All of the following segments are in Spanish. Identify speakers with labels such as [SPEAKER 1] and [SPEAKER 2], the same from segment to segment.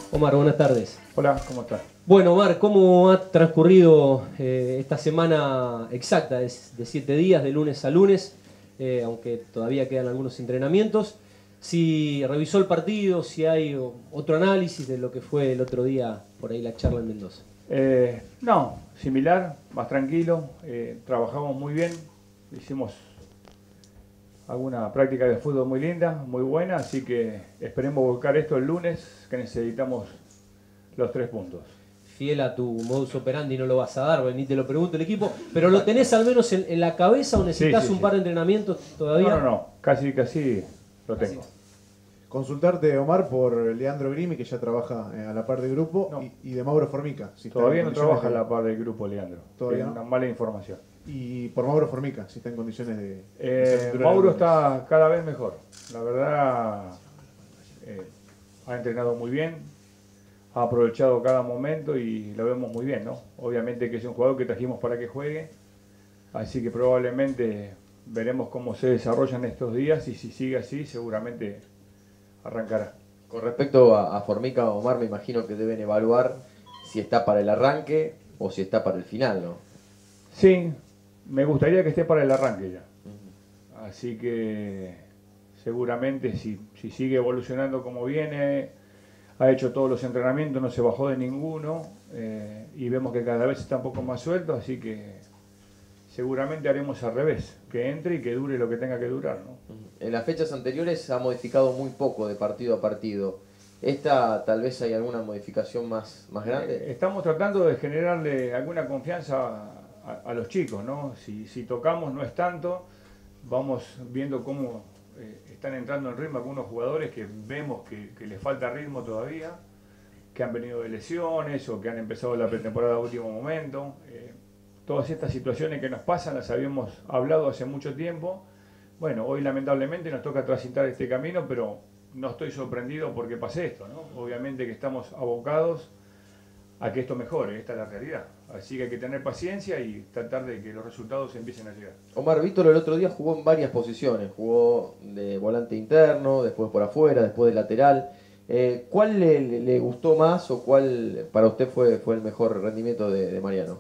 [SPEAKER 1] Omar, buenas tardes.
[SPEAKER 2] Hola, ¿cómo estás?
[SPEAKER 1] Bueno, Omar, ¿cómo ha transcurrido esta semana exacta de 7 días, de lunes a lunes? Aunque todavía quedan algunos entrenamientos. Si revisó el partido, si hay otro análisis de lo que fue el otro día, por ahí la charla en Mendoza.
[SPEAKER 2] No, similar, más tranquilo. Trabajamos muy bien, hicimos alguna práctica de fútbol muy linda, muy buena, así que esperemos buscar esto el lunes, que necesitamos los 3 puntos.
[SPEAKER 1] Fiel a tu modus operandi no lo vas a dar, ni te lo pregunto el equipo, pero ¿lo tenés al menos en la cabeza o necesitas un par de entrenamientos todavía?
[SPEAKER 2] No, casi lo tengo.
[SPEAKER 3] Consultarte, Omar, por Leandro Grimi, que ya trabaja a la par del grupo,
[SPEAKER 2] No.
[SPEAKER 3] y de Mauro Formica. Si
[SPEAKER 2] Todavía no trabaja a la par del grupo, Leandro.
[SPEAKER 3] Todavía
[SPEAKER 2] Tiene
[SPEAKER 3] no.
[SPEAKER 2] una mala información.
[SPEAKER 3] Y por Mauro Formica, si está en condiciones de...
[SPEAKER 2] Mauro está cada vez mejor. La verdad, ha entrenado muy bien, ha aprovechado cada momento y lo vemos muy bien, ¿no? Obviamente que es un jugador que trajimos para que juegue, así que probablemente veremos cómo se desarrollan estos días y si sigue así, seguramente arrancará.
[SPEAKER 4] Con respecto a Formica, Omar, me imagino que deben evaluar si está para el arranque o si está para el final, ¿no?
[SPEAKER 2] Sí, me gustaría que esté para el arranque ya. Así que seguramente si sigue evolucionando como viene, ha hecho todos los entrenamientos, no se bajó de ninguno y vemos que cada vez está un poco más suelto, así que seguramente haremos al revés, que entre y que dure lo que tenga que durar, ¿no?
[SPEAKER 4] En las fechas anteriores ha modificado muy poco de partido a partido. ¿Esta tal vez hay alguna modificación más grande?
[SPEAKER 2] Estamos tratando de generarle alguna confianza a los chicos, ¿no? Si tocamos no es tanto, vamos viendo cómo están entrando en ritmo algunos jugadores que vemos que les falta ritmo todavía, que han venido de lesiones o que han empezado la pretemporada a último momento. Todas estas situaciones que nos pasan las habíamos hablado hace mucho tiempo. Bueno, hoy lamentablemente nos toca transitar este camino, pero no estoy sorprendido porque pase esto, ¿no? Obviamente que estamos abocados a que esto mejore, esta es la realidad. Así que hay que tener paciencia y tratar de que los resultados empiecen a llegar.
[SPEAKER 4] Omar, Víctor el otro día jugó en varias posiciones. Jugó de volante interno, después por afuera, después de lateral. ¿Cuál le gustó más o cuál para usted fue el mejor rendimiento de Mariano?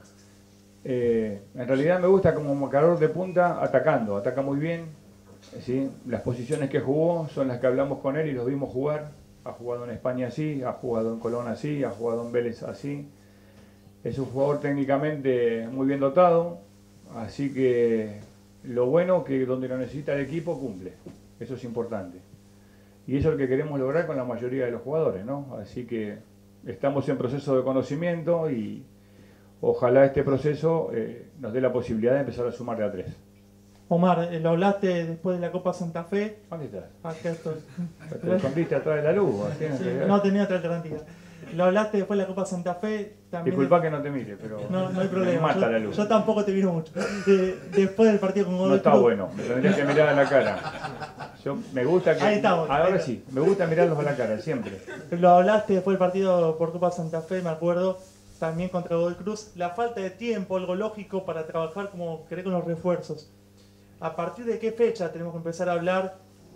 [SPEAKER 2] En realidad me gusta como marcador de punta atacando, ataca muy bien, ¿sí? Las posiciones que jugó son las que hablamos con él y los vimos jugar. Ha jugado en España así, ha jugado en Colón así, ha jugado en Vélez así. Es un jugador técnicamente muy bien dotado, así que lo bueno que donde lo necesita el equipo cumple, eso es importante. Y eso es lo que queremos lograr con la mayoría de los jugadores, ¿no? Así que estamos en proceso de conocimiento y ojalá este proceso nos dé la posibilidad de empezar a sumar de a 3.
[SPEAKER 5] Omar, lo hablaste después de la Copa Santa Fe.
[SPEAKER 2] ¿Dónde estás?
[SPEAKER 5] Acá estoy.
[SPEAKER 2] ¿Te escondiste atrás de la luz?
[SPEAKER 5] Sí, no tenía otra alternativa. Lo hablaste después de la Copa Santa Fe. También
[SPEAKER 2] Disculpa que no te mire, pero
[SPEAKER 5] no hay problema.
[SPEAKER 2] me mata la luz.
[SPEAKER 5] Yo tampoco te miro mucho. Después del partido con Godoy
[SPEAKER 2] No está
[SPEAKER 5] Cruz.
[SPEAKER 2] bueno, me tendrías que mirar a la cara. Me gusta que...
[SPEAKER 5] Ahí estamos.
[SPEAKER 2] Ahora sí, me gusta mirarlos a la cara, siempre.
[SPEAKER 5] Lo hablaste después del partido por Copa Santa Fe, me acuerdo. También contra Godoy Cruz. La falta de tiempo, algo lógico para trabajar como querés con los refuerzos. ¿A partir de qué fecha tenemos que empezar a hablar?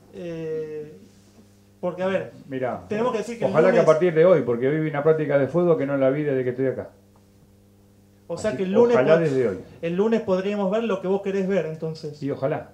[SPEAKER 5] Porque, a ver,
[SPEAKER 2] Mirá,
[SPEAKER 5] tenemos que decir que
[SPEAKER 2] ojalá
[SPEAKER 5] el
[SPEAKER 2] que a
[SPEAKER 5] lunes,
[SPEAKER 2] partir de hoy, porque hoy vi una práctica de fútbol que no la vi desde que estoy acá.
[SPEAKER 5] o sea
[SPEAKER 2] Así,
[SPEAKER 5] que el lunes,
[SPEAKER 2] ojalá desde hoy.
[SPEAKER 5] el lunes podríamos ver lo que vos querés ver, entonces.
[SPEAKER 2] Sí, ojalá.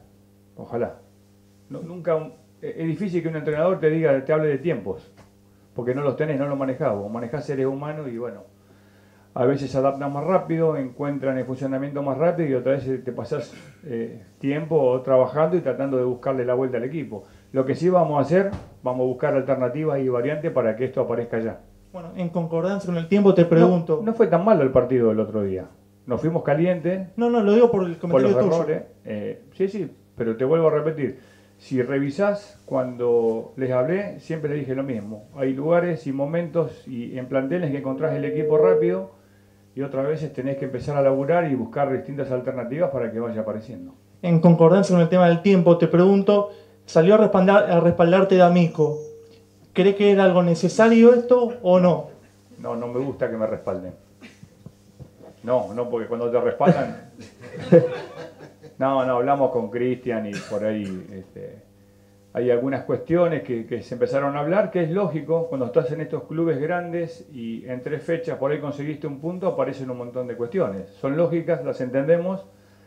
[SPEAKER 2] Es difícil que un entrenador te hable de tiempos, porque no los tenés, no los manejás. Vos manejás seres humanos y bueno, a veces se adaptan más rápido, encuentran el funcionamiento más rápido y otra vez te pasás tiempo trabajando y tratando de buscarle la vuelta al equipo. Lo que sí vamos a hacer, vamos a buscar alternativas y variantes para que esto aparezca ya.
[SPEAKER 5] Bueno, en concordancia con el tiempo te pregunto.
[SPEAKER 2] No fue tan malo el partido del otro día. Nos fuimos calientes.
[SPEAKER 5] No, lo digo por el
[SPEAKER 2] Por
[SPEAKER 5] comentario
[SPEAKER 2] los
[SPEAKER 5] tuyo.
[SPEAKER 2] errores. Sí, pero te vuelvo a repetir. Si revisás, cuando les hablé, siempre les dije lo mismo. Hay lugares y momentos y en planteles que encontrás el equipo rápido y otras veces tenés que empezar a laburar y buscar distintas alternativas para que vaya apareciendo.
[SPEAKER 5] En concordancia con el tema del tiempo, te pregunto, salió a respaldarte D'Amico. ¿Cree que era algo necesario esto o no?
[SPEAKER 2] No me gusta que me respalden. No, porque cuando te respaldan... No, hablamos con Cristian y por ahí hay algunas cuestiones que se empezaron a hablar, que es lógico, cuando estás en estos clubes grandes y en 3 fechas por ahí conseguiste un punto, aparecen un montón de cuestiones. Son lógicas, las entendemos,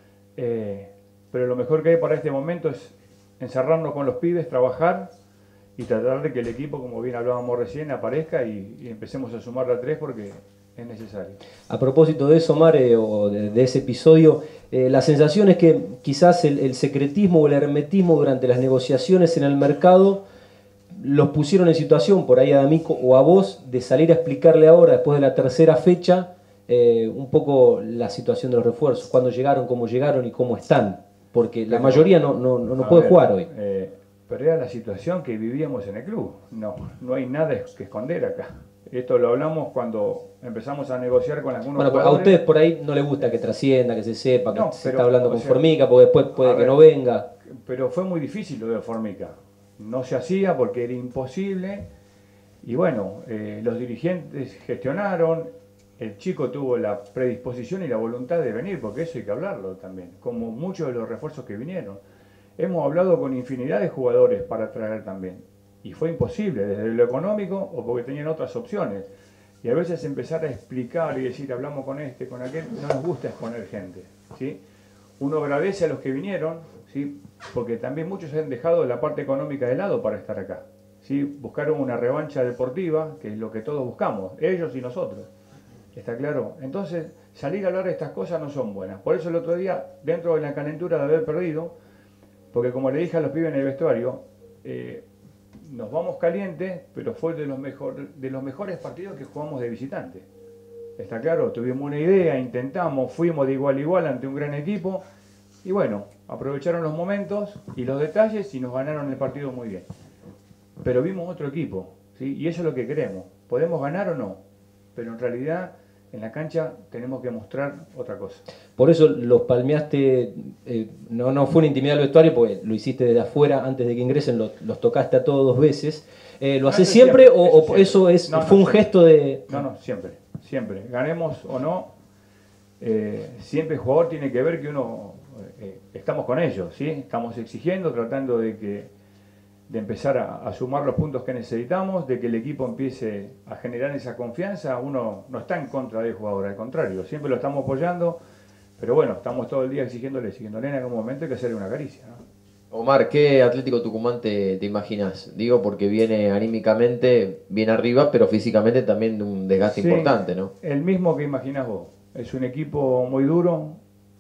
[SPEAKER 2] pero lo mejor que hay para este momento es encerrarnos con los pibes, trabajar y tratar de que el equipo, como bien hablábamos recién, aparezca y empecemos a sumar a 3 porque es necesario.
[SPEAKER 1] A propósito de eso, Mar, o de ese episodio, la sensación es que quizás el secretismo o el hermetismo durante las negociaciones en el mercado los pusieron en situación, por ahí a D'Amico o a vos, de salir a explicarle ahora, después de la tercera fecha, un poco la situación de los refuerzos, cuándo llegaron, cómo llegaron y cómo están, porque la mayoría no puede jugar hoy.
[SPEAKER 2] Pero era la situación que vivíamos en el club, no hay nada que esconder acá. Esto lo hablamos cuando empezamos a negociar con algunos jugadores.
[SPEAKER 1] A ustedes por ahí no les gusta que trascienda, que se sepa, que se está hablando con
[SPEAKER 2] sea,
[SPEAKER 1] Formica, porque después puede que no venga.
[SPEAKER 2] Pero fue muy difícil lo de Formica. No se hacía porque era imposible. Y bueno, los dirigentes gestionaron, el chico tuvo la predisposición y la voluntad de venir, porque eso hay que hablarlo también, como muchos de los refuerzos que vinieron. Hemos hablado con infinidad de jugadores para traer también. Y fue imposible, desde lo económico o porque tenían otras opciones. Y a veces empezar a explicar y decir, hablamos con este, con aquel, no nos gusta exponer gente, ¿sí? Uno agradece a los que vinieron, ¿sí? Porque también muchos han dejado la parte económica de lado para estar acá, ¿sí? Buscaron una revancha deportiva, que es lo que todos buscamos, ellos y nosotros, ¿está claro? Entonces, salir a hablar de estas cosas no son buenas. Por eso el otro día, dentro de la calentura de haber perdido, porque como le dije a los pibes en el vestuario, nos vamos calientes, pero fue de los mejores partidos que jugamos de visitante. Está claro, tuvimos una idea, intentamos, fuimos de igual a igual ante un gran equipo y bueno, aprovecharon los momentos y los detalles y nos ganaron el partido muy bien. Pero vimos otro equipo, ¿sí? Y eso es lo que queremos. Podemos ganar o no, pero en realidad en la cancha tenemos que mostrar otra cosa.
[SPEAKER 1] Por eso los palmeaste, no fue una intimidad del vestuario, porque lo hiciste desde afuera, antes de que ingresen, los tocaste a todos 2 veces. ¿Lo haces siempre o eso fue un gesto de...?
[SPEAKER 2] No, siempre. Ganemos o no, siempre el jugador tiene que ver que uno, estamos con ellos, ¿sí? Estamos exigiendo, tratando de empezar a sumar los puntos que necesitamos, de que el equipo empiece a generar esa confianza. Uno no está en contra del jugador, al contrario, siempre lo estamos apoyando, pero bueno, estamos todo el día exigiéndole en algún momento hay que hacerle una caricia, ¿no?
[SPEAKER 4] Omar, ¿qué Atlético Tucumán te imaginas? Digo porque viene anímicamente bien arriba, pero físicamente también de un desgaste importante, ¿no?
[SPEAKER 2] El mismo que imaginás vos. Es un equipo muy duro,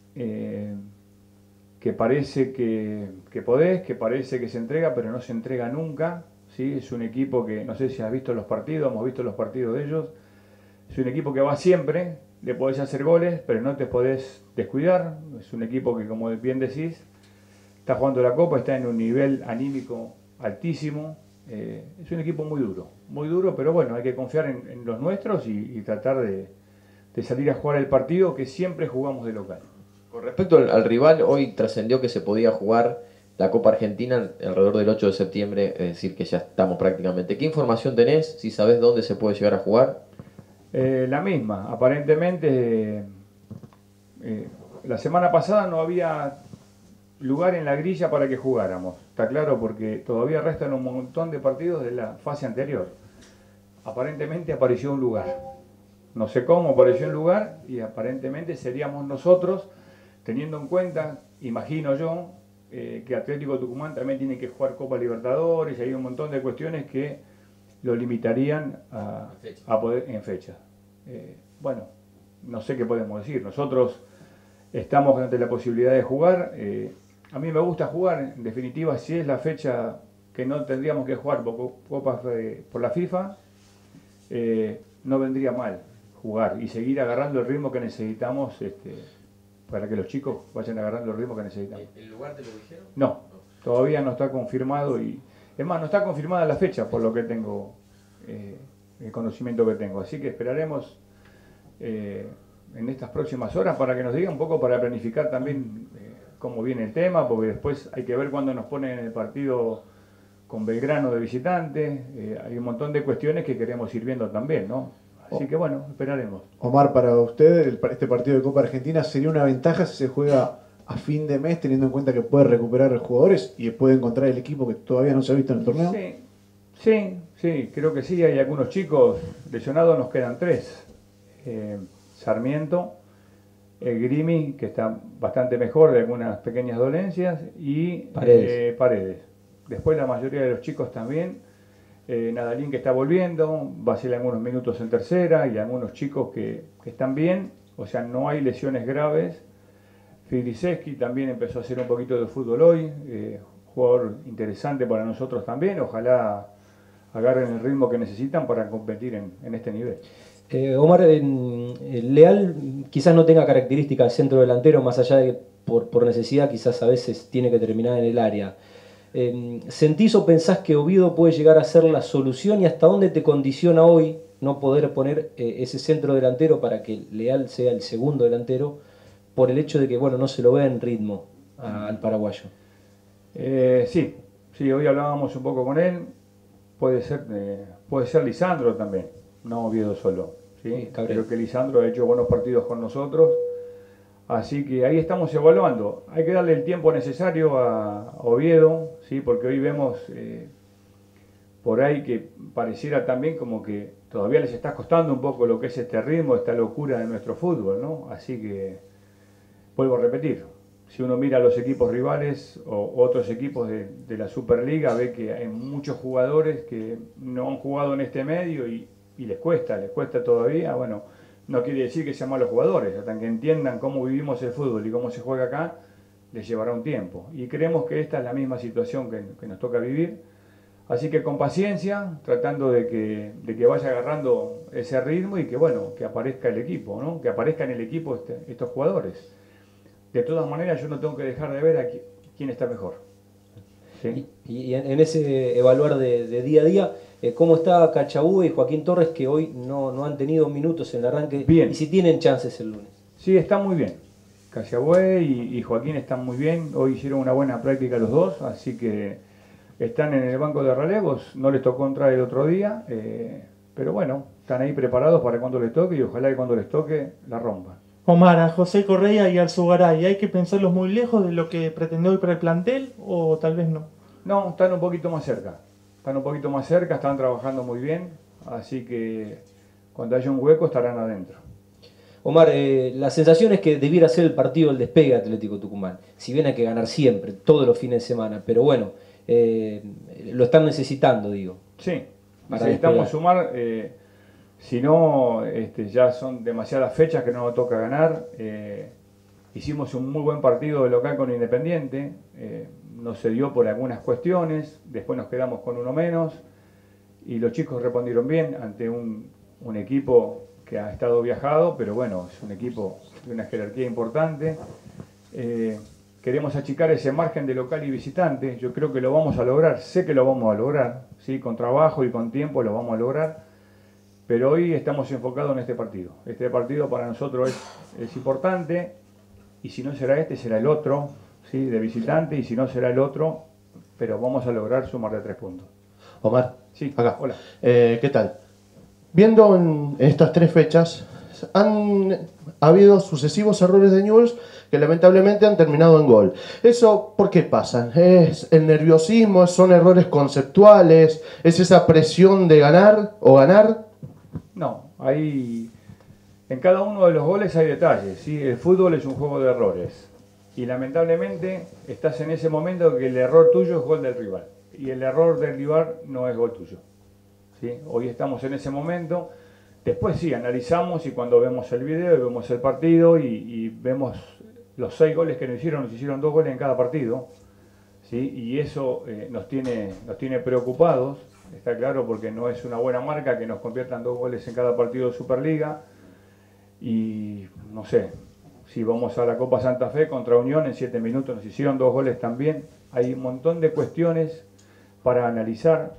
[SPEAKER 2] que parece que podés, que parece que se entrega, pero no se entrega nunca, ¿sí? Es un equipo que, no sé si has visto los partidos, hemos visto los partidos de ellos, es un equipo que va siempre, le podés hacer goles, pero no te podés descuidar, es un equipo que, como bien decís, está jugando la Copa, está en un nivel anímico altísimo, es un equipo muy duro, pero bueno, hay que confiar en los nuestros y tratar de salir a jugar el partido que siempre jugamos de local.
[SPEAKER 4] Con respecto al rival, hoy trascendió que se podía jugar la Copa Argentina alrededor del 8 de septiembre, es decir, que ya estamos prácticamente. ¿Qué información tenés? Si sabés dónde se puede llegar a jugar.
[SPEAKER 2] La misma, aparentemente la semana pasada no había lugar en la grilla para que jugáramos, está claro, porque todavía restan un montón de partidos de la fase anterior. Aparentemente apareció un lugar, no sé cómo apareció un lugar y aparentemente seríamos nosotros, teniendo en cuenta, imagino yo, que Atlético Tucumán también tiene que jugar Copa Libertadores y hay un montón de cuestiones que lo limitarían a poder en fecha. Bueno, no sé qué podemos decir. Nosotros estamos ante la posibilidad de jugar. A mí me gusta jugar, en definitiva, si es la fecha que no tendríamos que jugar copas por la FIFA, no vendría mal jugar y seguir agarrando el ritmo que necesitamos para que los chicos vayan agarrando el ritmo que necesitamos.
[SPEAKER 4] ¿El lugar te lo dijeron?
[SPEAKER 2] No, todavía no está confirmado y es más, no está confirmada la fecha por lo que tengo, el conocimiento que tengo. Así que esperaremos en estas próximas horas para que nos diga un poco, para planificar también cómo viene el tema, porque después hay que ver cuándo nos ponen en el partido con Belgrano de visitante. Hay un montón de cuestiones que queremos ir viendo también, ¿no? Así que bueno, esperaremos.
[SPEAKER 3] Omar, para usted este partido de Copa Argentina sería una ventaja si se juega a fin de mes, teniendo en cuenta que puede recuperar jugadores y puede encontrar el equipo que todavía no se ha visto en el torneo?
[SPEAKER 2] Sí, creo que sí. Hay algunos chicos lesionados, nos quedan 3. Sarmiento, Grimi, que está bastante mejor de algunas pequeñas dolencias, y Paredes. Después la mayoría de los chicos también. Nadalín, que está volviendo, va a ser algunos minutos en tercera, y algunos chicos que están bien, o sea, no hay lesiones graves. Filiseski también empezó a hacer un poquito de fútbol hoy, jugador interesante para nosotros también, ojalá agarren el ritmo que necesitan para competir en este nivel.
[SPEAKER 1] Omar, Leal quizás no tenga características de centro delantero, más allá de que por necesidad quizás a veces tiene que terminar en el área. ¿Sentís o pensás que Oviedo puede llegar a ser la solución, y hasta dónde te condiciona hoy no poder poner ese centro delantero para que Leal sea el segundo delantero, por el hecho de que no se lo ve en ritmo al paraguayo?
[SPEAKER 2] Sí, hoy hablábamos un poco con él. Puede ser Lisandro también, no Oviedo solo. ¿Sí? Creo que Lisandro ha hecho buenos partidos con nosotros, así que ahí estamos evaluando. Hay que darle el tiempo necesario a Oviedo, ¿sí? Porque hoy vemos por ahí que pareciera también como que todavía les está costando un poco lo que es este ritmo, esta locura de nuestro fútbol, ¿no? Así que vuelvo a repetir. Si uno mira a los equipos rivales o otros equipos de la Superliga, ve que hay muchos jugadores que no han jugado en este medio y les cuesta todavía. Bueno, no quiere decir que sean malos jugadores, hasta que entiendan cómo vivimos el fútbol y cómo se juega acá, les llevará un tiempo. Y creemos que esta es la misma situación que nos toca vivir. Así que con paciencia, tratando de que vaya agarrando ese ritmo y que aparezca el equipo, ¿no? Que aparezcan en el equipo estos jugadores. De todas maneras, yo no tengo que dejar de ver a quién está mejor. ¿Sí?
[SPEAKER 1] Y en ese evaluar de día a día, ¿cómo está Cachabú y Joaquín Torres, que hoy no han tenido minutos en el arranque?
[SPEAKER 2] Bien.
[SPEAKER 1] Y si tienen chances el lunes.
[SPEAKER 2] Sí, están muy bien. Cachabú y Joaquín están muy bien. Hoy hicieron una buena práctica los dos, así que están en el banco de relevos. No les tocó entrar el otro día, pero bueno, están ahí preparados para cuando les toque, y ojalá que cuando les toque la rompan.
[SPEAKER 5] Omar, a José Correa y Arzugaray, ¿hay que pensarlos muy lejos de lo que pretendió hoy para el plantel o tal vez no?
[SPEAKER 2] No, están un poquito más cerca. Están trabajando muy bien, así que cuando haya un hueco estarán adentro.
[SPEAKER 1] Omar, la sensación es que debiera ser el partido del despegue Atlético Tucumán. Si bien hay que ganar siempre, todos los fines de semana, pero lo están necesitando, digo.
[SPEAKER 2] Sí, necesitamos sumar. Si no, ya son demasiadas fechas que no nos toca ganar. Hicimos un muy buen partido de local con Independiente. No se dio por algunas cuestiones. Después nos quedamos con uno menos. Y los chicos respondieron bien ante un equipo que ha estado viajado, pero bueno, es un equipo de una jerarquía importante. Queremos achicar ese margen de local y visitante. Yo creo que lo vamos a lograr. Sé que lo vamos a lograr. ¿Sí? Con trabajo y con tiempo lo vamos a lograr. Pero hoy estamos enfocados en este partido. Este partido para nosotros es importante, y si no será será el otro, ¿sí? De visitante, y si no será el otro, pero vamos a lograr sumar de 3 puntos.
[SPEAKER 6] Omar,
[SPEAKER 2] Sí,
[SPEAKER 6] acá.
[SPEAKER 2] hola.
[SPEAKER 6] ¿Qué tal? Viendo en estas 3 fechas, han habido sucesivos errores de Newell's que lamentablemente han terminado en gol. ¿Eso por qué pasan? ¿Es el nerviosismo? ¿Son errores conceptuales? ¿Es esa presión de ganar o ganar?
[SPEAKER 2] No, en cada uno de los goles hay detalles, ¿sí? El fútbol es un juego de errores, y lamentablemente estás en ese momento que el error tuyo es gol del rival, y el error del rival no es gol tuyo, ¿sí? Hoy estamos en ese momento. Después sí, analizamos, y cuando vemos el video y vemos el partido y vemos los 6 goles que nos hicieron 2 goles en cada partido, ¿sí? Y eso nos tiene preocupados. Está claro, porque no es una buena marca que nos conviertan 2 goles en cada partido de Superliga. Y no sé, si vamos a la Copa Santa Fe contra Unión, en 7 minutos nos hicieron 2 goles también. Hay un montón de cuestiones para analizar,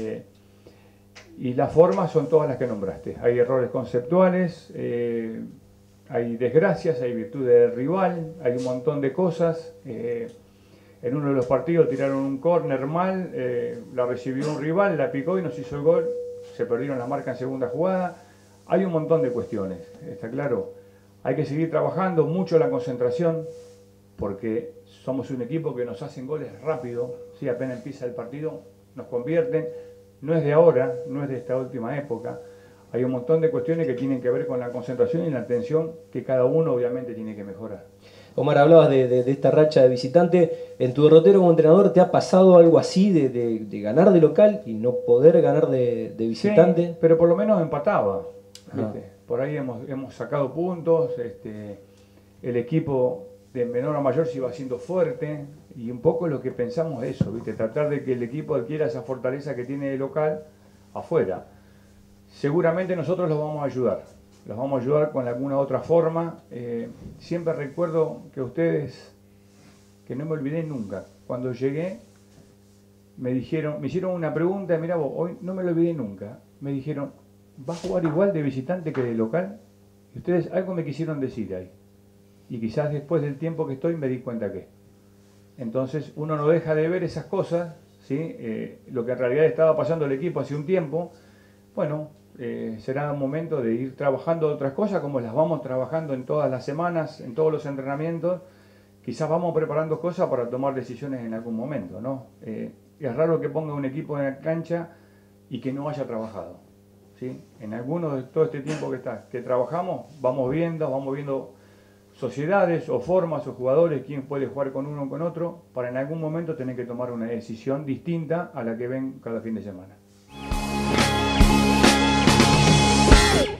[SPEAKER 2] y las formas son todas las que nombraste. Hay errores conceptuales, hay desgracias, hay virtudes del rival, hay un montón de cosas. En uno de los partidos tiraron un córner mal, la recibió un rival, la picó y nos hizo el gol. Se perdieron la marca en segunda jugada. Hay un montón de cuestiones, está claro. Hay que seguir trabajando mucho la concentración, porque somos un equipo que nos hacen goles rápido, ¿sí? Apenas empieza el partido, nos convierten, no es de ahora, no es de esta última época. Hay un montón de cuestiones que tienen que ver con la concentración y la atención que cada uno obviamente tiene que mejorar.
[SPEAKER 1] Omar, hablabas de esta racha de visitante. ¿En tu derrotero como entrenador te ha pasado algo así de ganar de local y no poder ganar de visitante?
[SPEAKER 2] Sí, pero por lo menos empataba. ¿Viste? Por ahí hemos sacado puntos, el equipo de menor a mayor se iba haciendo fuerte y un poco lo que pensamos es eso, ¿viste? Tratar de que el equipo adquiera esa fortaleza que tiene de local afuera. Seguramente nosotros los vamos a ayudar con alguna otra forma. Siempre recuerdo que ustedes, que no me olvidé nunca, cuando llegué me hicieron una pregunta, mirá vos, hoy no me lo olvidé nunca, me dijeron, ¿va a jugar igual de visitante que de local? Y ustedes algo me quisieron decir ahí. Y quizás después del tiempo que estoy me di cuenta que. Entonces uno no deja de ver esas cosas, ¿sí? Lo que en realidad estaba pasando el equipo hace un tiempo. Bueno, será un momento de ir trabajando otras cosas como las vamos trabajando en todas las semanas, en todos los entrenamientos. Quizás vamos preparando cosas para tomar decisiones en algún momento, ¿no? Es raro que ponga un equipo en la cancha y que no haya trabajado, ¿sí? En alguno de todo este tiempo que trabajamos, vamos viendo sociedades o formas o jugadores, quién puede jugar con uno o con otro, para en algún momento tener que tomar una decisión distinta a la que ven cada fin de semana.